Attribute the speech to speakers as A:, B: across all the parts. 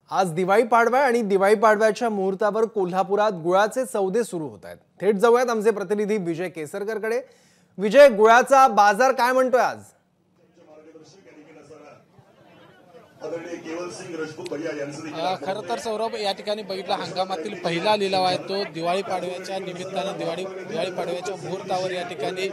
A: आज दिवाळी पाडवा आणि दिवाळी पाडव्याच्या मुहूर्तावर कोल्हापुरात गुळाचे सौदे सुरू होत आहेत। थेट जाऊयात आमचे प्रतिनिधी विजय केसरकरकडे। विजय, गुळाचा बाजार काय म्हणतोय आज?
B: खरं तर सौरभ, या ठिकाणी बघितला हंगामातील पहिला लिलाव आहे तो दिवाळी पाडव्याच्या निमित्तानं दिवाळी पाडव्याच्या मुहूर्तावर या ठिकाणी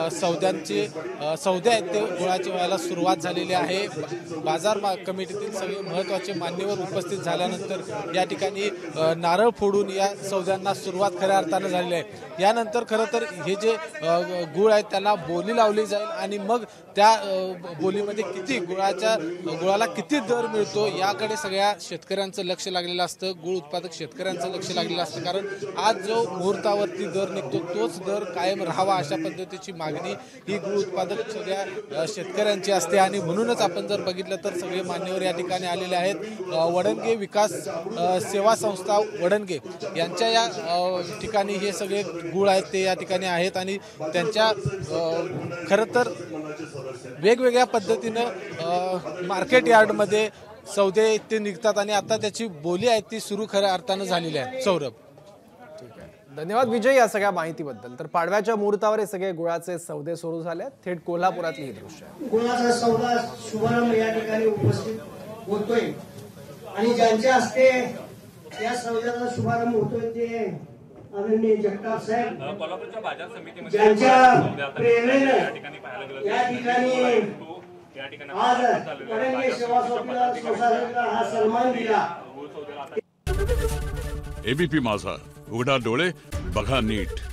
B: सौदे आहेत ते गुळाचे व्हायला सुरुवात झालेली आहे। बाजार कमिटीतील सगळे महत्त्वाचे मान्यवर उपस्थित झाल्यानंतर या ठिकाणी नारळ फोडून या सौद्यांना सुरुवात खऱ्या अर्थानं झालेली आहे। यानंतर खरं तर हे जे गुळ आहे त्याला बोली लावली जाईल आणि मग त्या बोलीमध्ये किती गुळाला किती दर मिळतो याकडे सगळ्या शेतकऱ्यांचं लक्ष लागलेलं असतं, गुळ उत्पादक शेतकऱ्यांचं लक्ष लागलेलं असतं। कारण आज जो मुहूर्तावरती दर निघतो तोच दर कायम राहावा अशा पद्धतीची मागणी ही गुळ उत्पादक सगळ्या शेतकऱ्यांची असते आणि म्हणूनच आपण जर बघितलं तर सगळे मान्यवर या ठिकाणी आलेले आहेत। वडणगे विकास सेवा संस्था वडणगे यांच्या या ठिकाणी हे सगळे गुळ आहेत ते या ठिकाणी आहेत आणि त्यांच्या खरं तर वेगवेगळ्या पद्धतीनं मार्केट यार्डमध्ये सौदे ते निघतात आणि आता त्याची बोली आहे ती सुरू खऱ्या अर्थानं झालेली आहे। सौरभ,
A: ठीक आहे, धन्यवाद विजय या सगळ्या माहितीबद्दल। तर पाडव्याच्या मुहूर्तावर हे सगळे गुळाचे सौदे सुरू झाले आहेत। थेट कोल्हापुरातली ही दृश्य आहे।
C: गुळाचा सौदा शुभारंभ या ठिकाणी उपस्थित होतोय आणि ज्यांच्या हस्ते या सौद्याचा शुभारंभ होतोय ते आदरणीय जगताप साहेब, ज्यांच्या प्रेरणेने या ठिकाणी आज वडणगे सेवा सोसायटीला हा सन्मान दिला।
D: एबीपी माझा, उघडा डोळे बघा नीट।